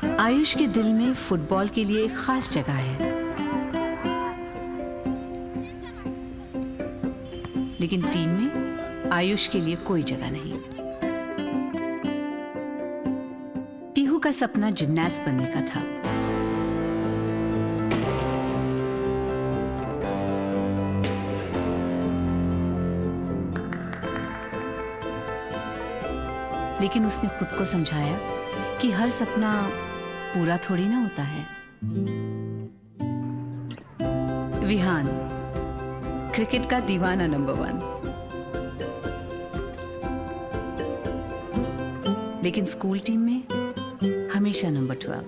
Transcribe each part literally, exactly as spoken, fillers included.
आयुष के दिल में फुटबॉल के लिए एक खास जगह है, लेकिन टीम में आयुष के लिए कोई जगह नहीं। पीहू का सपना जिमनास्ट बनने का था। लेकिन उसने खुद को समझाया कि हर सपना पूरा थोड़ी ना होता है। विहान, क्रिकेट का दीवाना नंबर वन, लेकिन स्कूल टीम में हमेशा नंबर ट्वेल्व।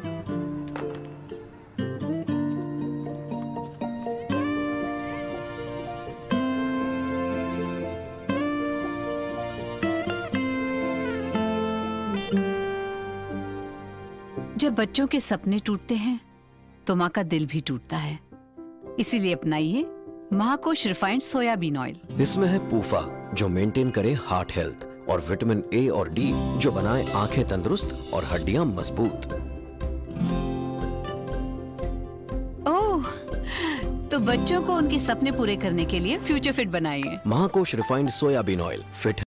जब बच्चों के सपने टूटते हैं तो माँ का दिल भी टूटता है। इसीलिए अपनाइए महाकोश रिफाइंड सोयाबीन ऑयल। इसमें है पूफा जो मेंटेन करे हार्ट हेल्थ, और विटामिन ए और डी जो बनाए आंखें तंदुरुस्त और हड्डियां मजबूत। ओह, तो बच्चों को उनके सपने पूरे करने के लिए फ्यूचर फिट बनाइए। Mahakosh refined soybean oil, fit